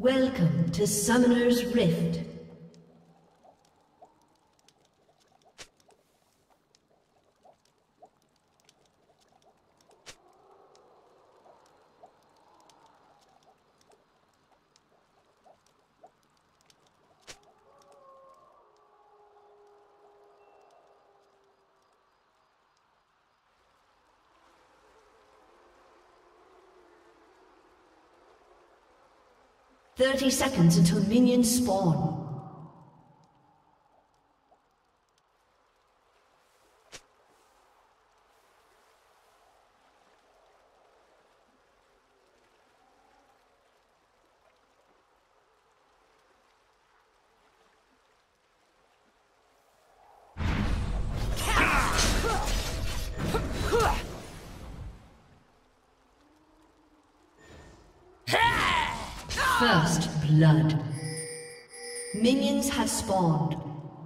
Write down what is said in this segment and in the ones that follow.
Welcome to Summoner's Rift. "30 seconds until minions spawn." First blood. Minions have spawned.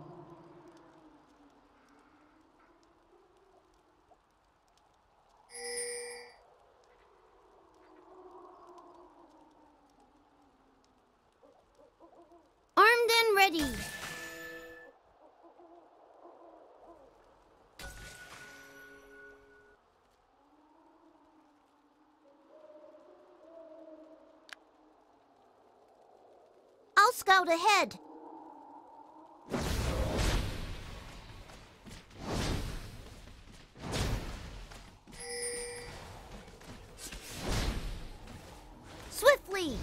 Armed and ready. I'll scout ahead. Swiftly.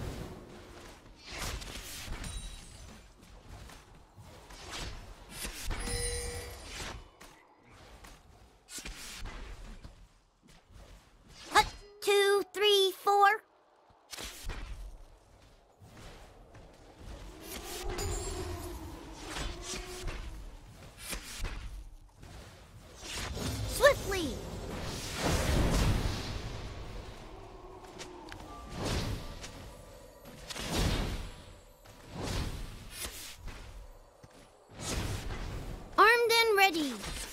Hut, 2, 3, 4. Swiftly! Armed and ready.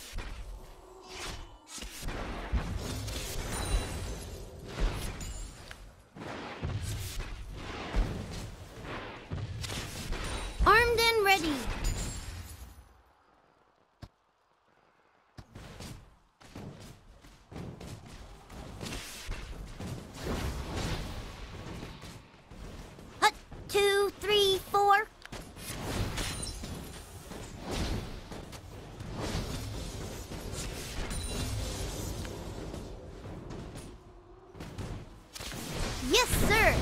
Armed and ready. Hut, 2, 3, 4. Yes, sir.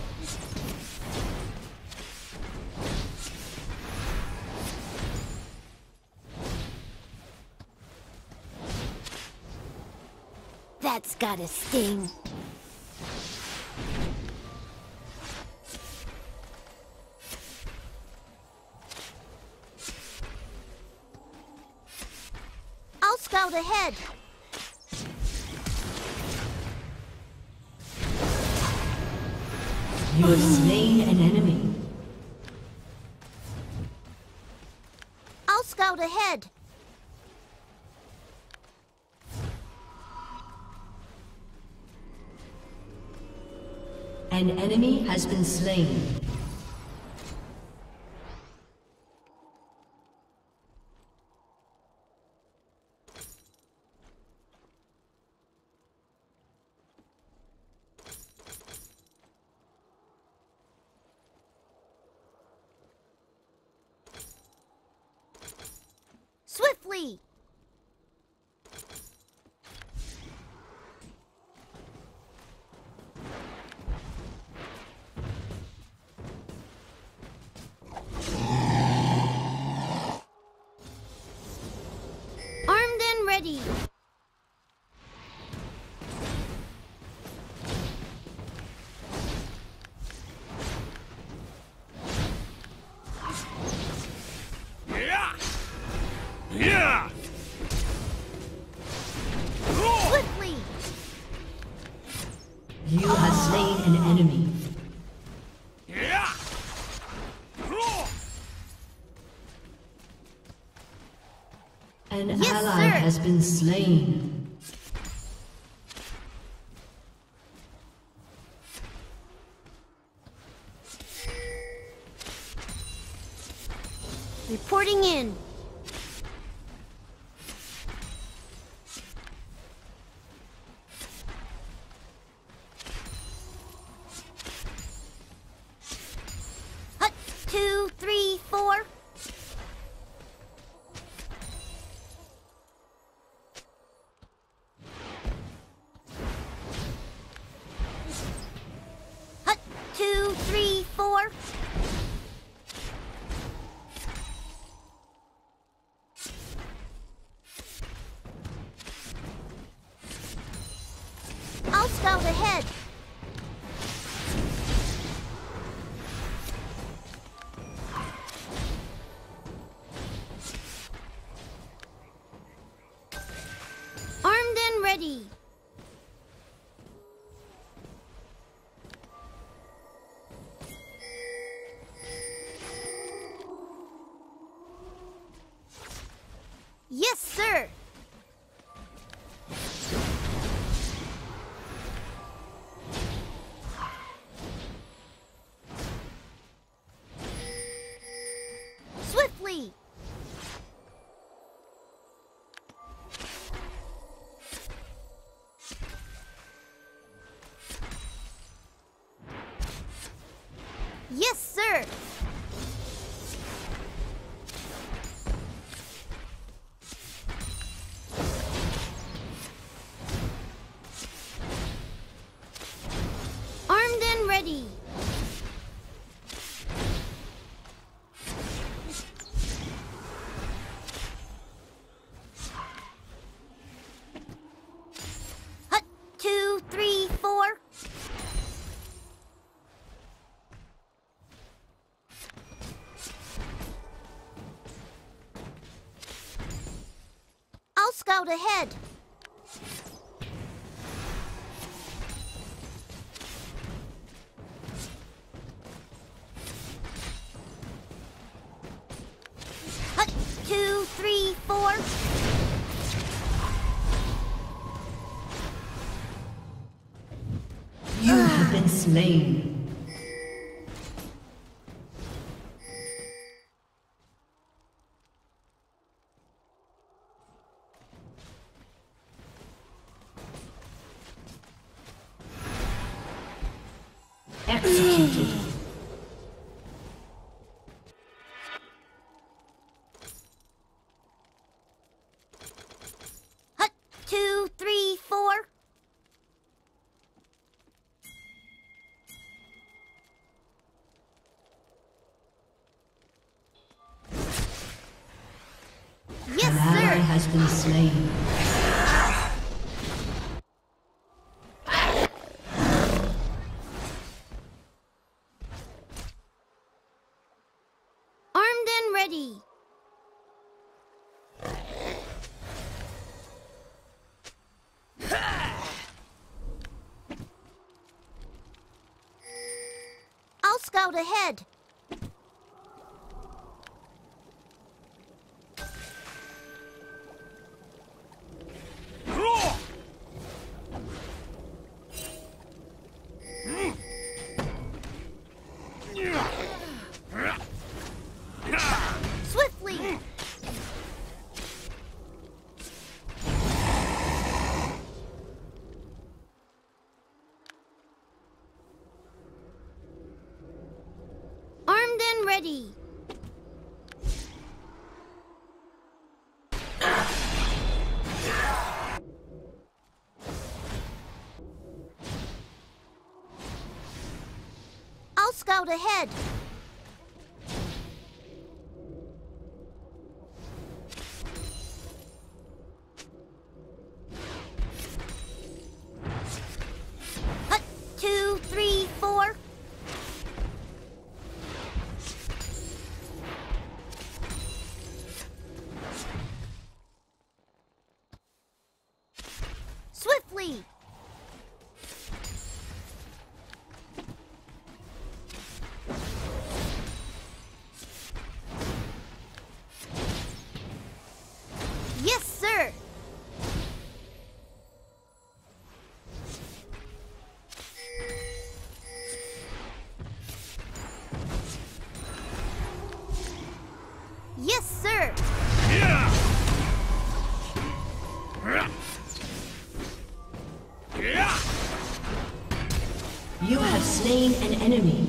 That's gotta sting. I'll scout ahead. You have slain an enemy. I'll scout ahead. An enemy has been slain. Swiftly! Armed and ready. Yeah! Swiftly! You have slain an enemy. Yeah! An Yes, ally sir. has been slain. Reporting in. Hut, 2, 3, 4. Hut, 2, 3, 4. I'll scout ahead. Armed and ready. Yes, sir. Swiftly. Yes, sir. Armed and ready. Hut, 2, 3, 4. I'll scout ahead. Hut, 2, 3, 4. You have been slain. Executed. Hut, 2, 3, 4. Yes, An ally sir. has been slain. Armed and ready. I'll scout ahead. Swiftly. Armed and ready. I'll scout ahead. Hut, 2, 3, 4. Swiftly. Yes, sir. Yes, sir. Yeah! Yeah! You have slain an enemy.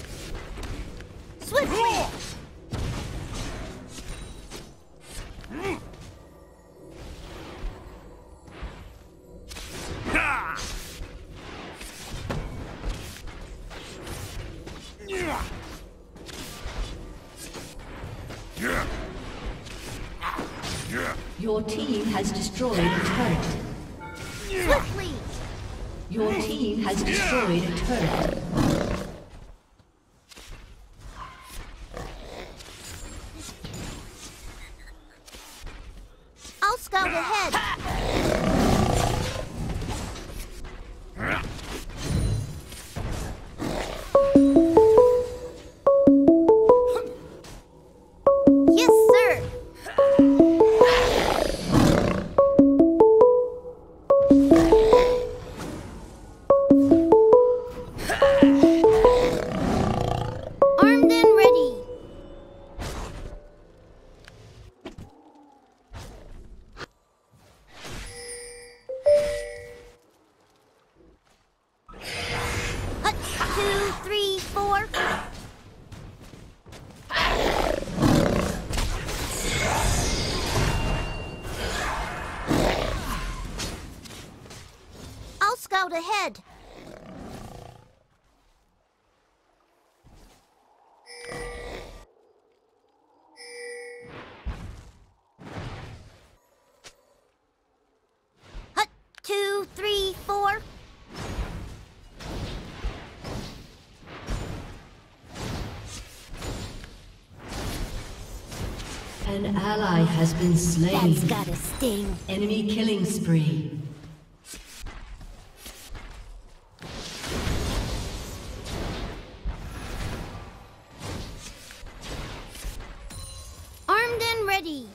Swiftly. Ha! Yeah! Yeah! Yeah! Your team has destroyed a turret. Swiftly. Your team has destroyed a turret. I'll scout ahead. Yes, sir. Armed and ready. Hut, 2, 3, 4. I'll scout ahead. Hut, 2, 3, 4. An ally has been slain. That's gotta sting. Enemy killing spree. Armed and ready.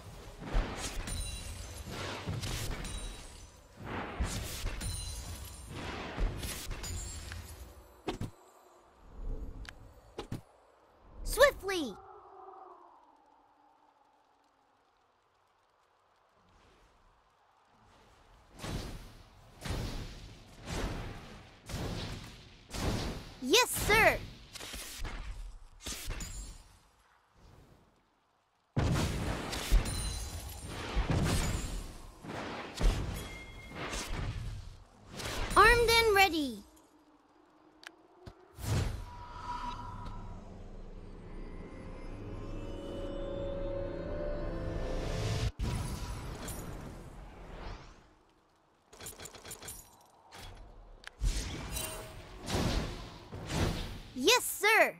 Swiftly. Yes, sir. Armed and ready. Yes, sir.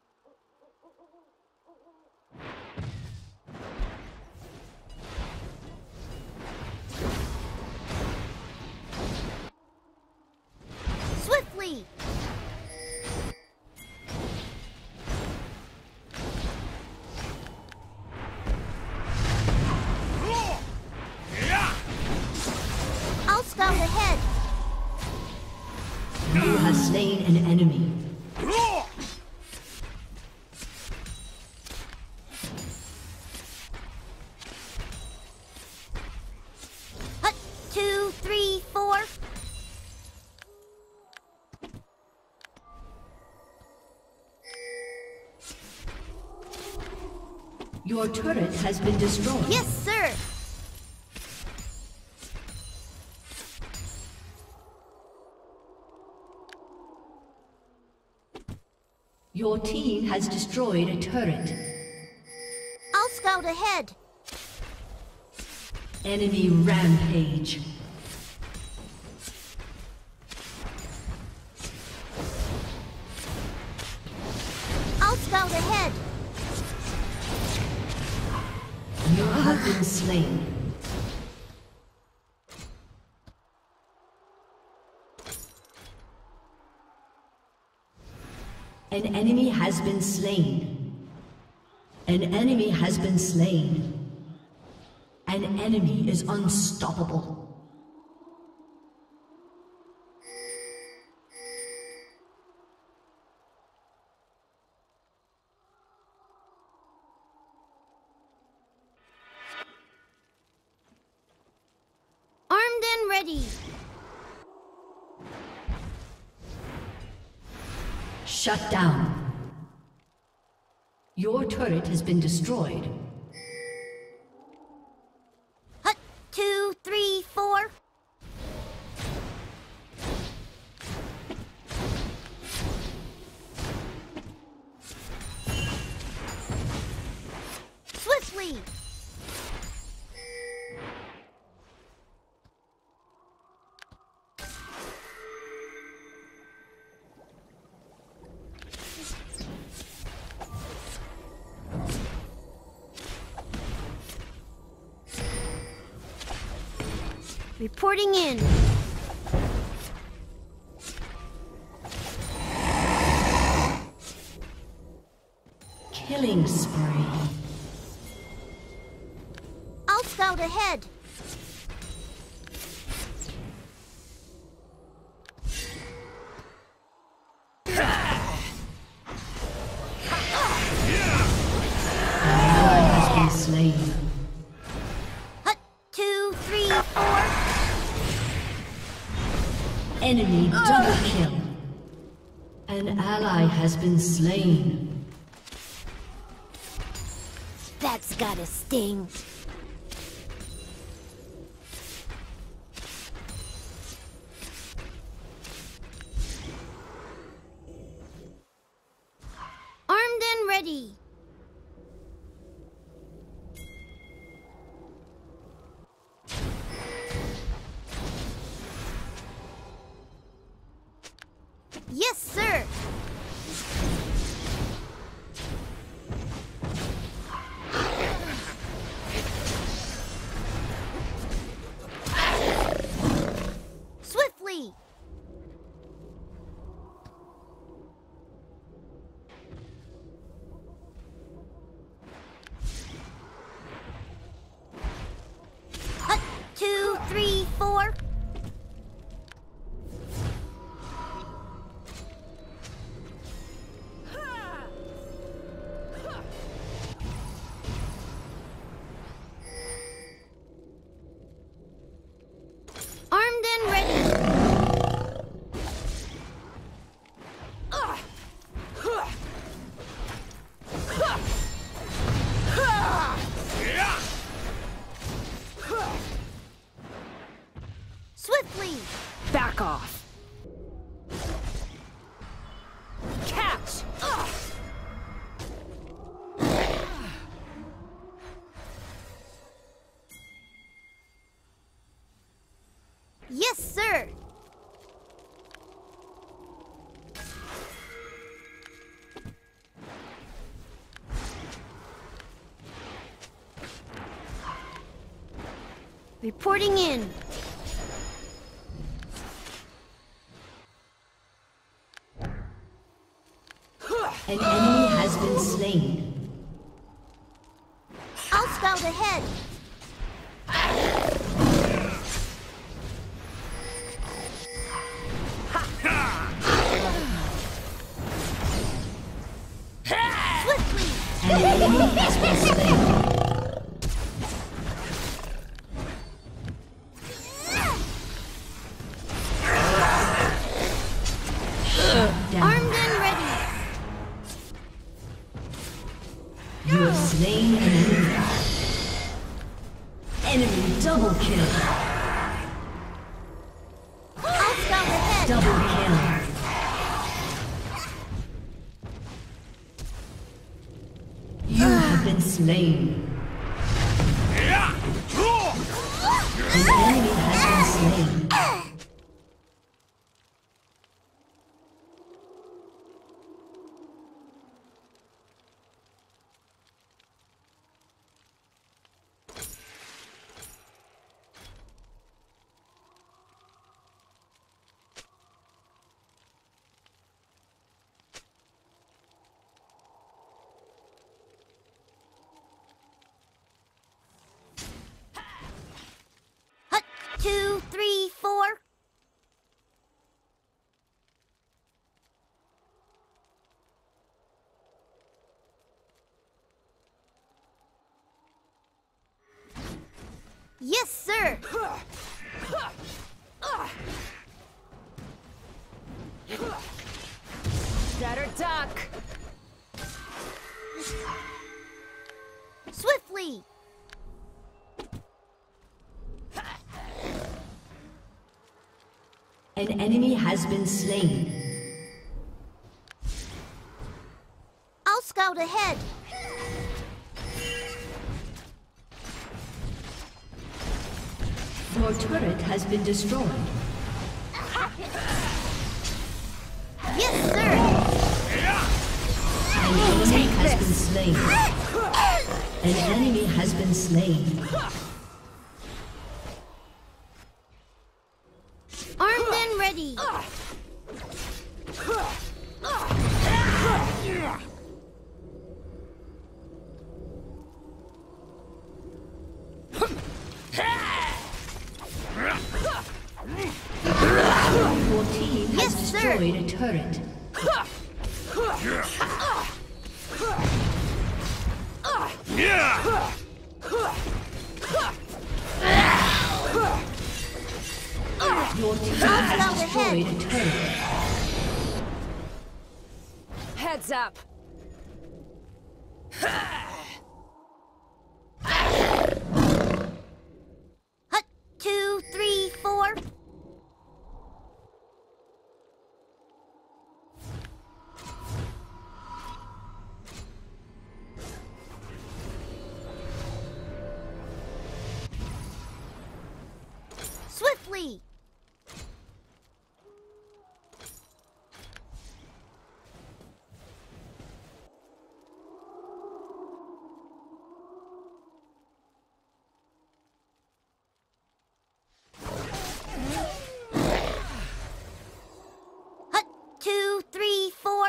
Swiftly. Yeah! I'll scout ahead. You have slain an enemy. Hut, 2, 3, 4. Your turret has been destroyed. Yes, sir. Your team has destroyed a turret. I'll scout ahead. Enemy rampage. I'll scout ahead. You have been slain. An enemy has been slain. An enemy has been slain. An enemy is unstoppable. ready. Shut down. Your turret has been destroyed. Hut, 2, 3, 4. Swiftly. Reporting in. Killing spree. I'll scout ahead. Ally has been slain. Hut, 2, 3, 4. Enemy double kill. An ally has been slain. That's gotta sting. Armed and ready. Yes, sir. Swiftly. Hut, 2, 3, 4. Armed and ready. Swiftly. Back off. Catch. Yes, sir. Reporting in. An enemy has been slain. I'll scout ahead. Swiftly. An enemy has been slain. Shut down. Armed and ready. You have slain an enemy. Enemy double kill. I'll scout ahead. Double kill. You have been slain. An enemy has been slain. Hut, 2, 3, 4. Yes, sir. Swiftly! An enemy has been slain. I'll scout ahead. Your turret has been destroyed. Yes, sir! An enemy has been slain. An enemy has been slain. Armed and ready. Your team has Yes, sir. destroyed a turret. Your team has destroyed a turret. Heads up. Hut, 2, 3, 4. Swiftly! Hut, 2, 3, 4.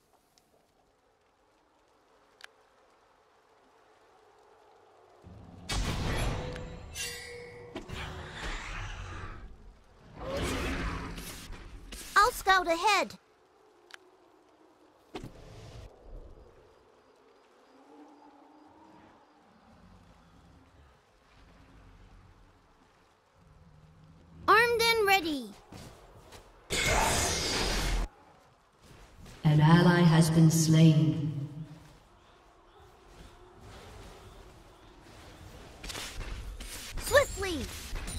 I'll scout ahead. Armed and ready. An ally has been slain. Swiftly!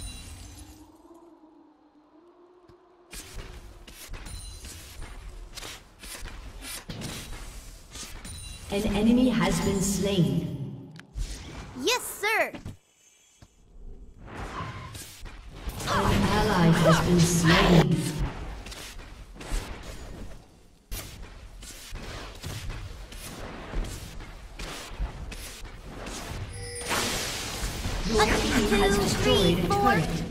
An enemy has been slain. Yes, sir! An ally has been slain. Your team has destroyed a turret.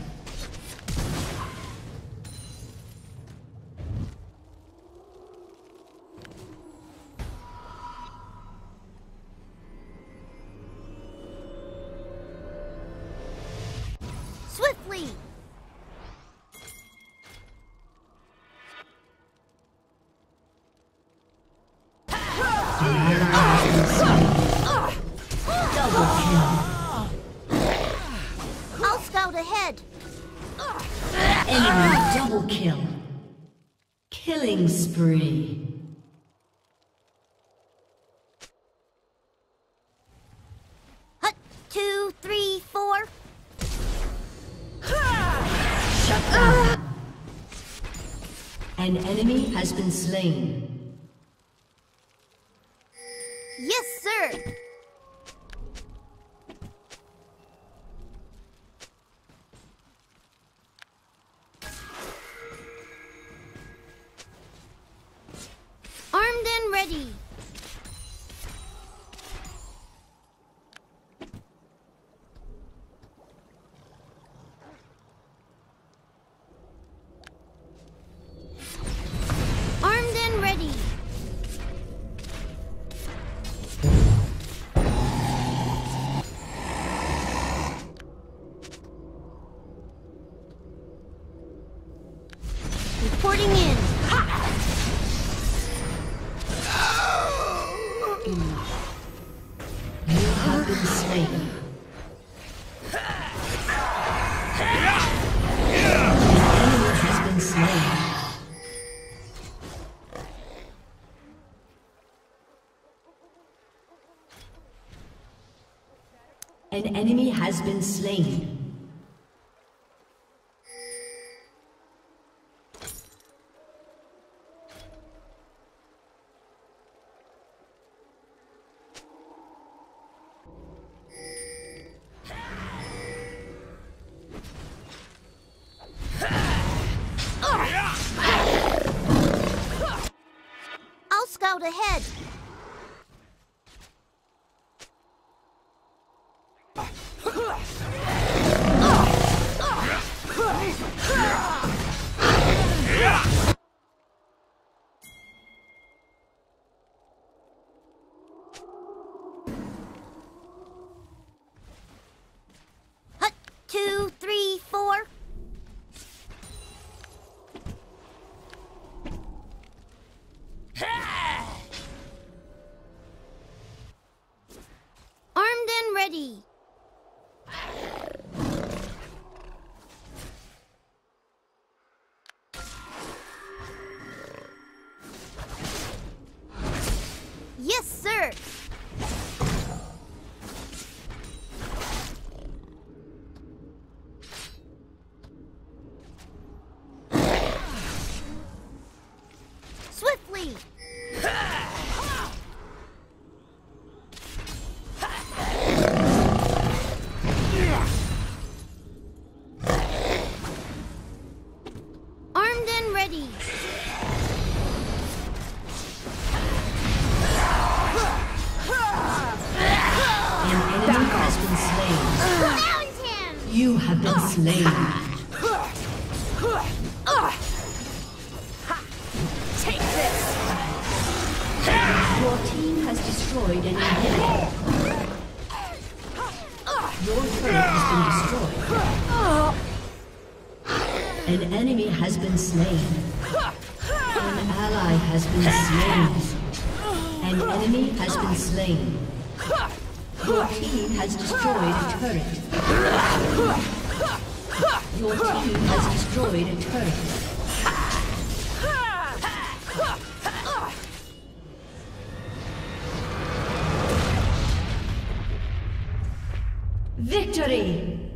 Swiftly! Double kill. I'll scout ahead. Enemy double kill. Killing spree. Hut, 2, 3, 4. Shut down. An enemy has been slain. Yes, sir! Armed and ready. Armed and ready. Reporting in. You have been slain. An enemy has been slain. An enemy has been slain. I'll scout ahead. Hut, 2, 3, 4. Armed and ready. Yes, sir. Swiftly. Armed and ready. An enemy has been slain. Found him. You have been slain. Take this! Your team has destroyed an inhibitor. Your turret has been destroyed. An enemy has been slain. An ally has been slain. An enemy has been slain. Your team has destroyed a turret. Your team has destroyed a turret. Victory!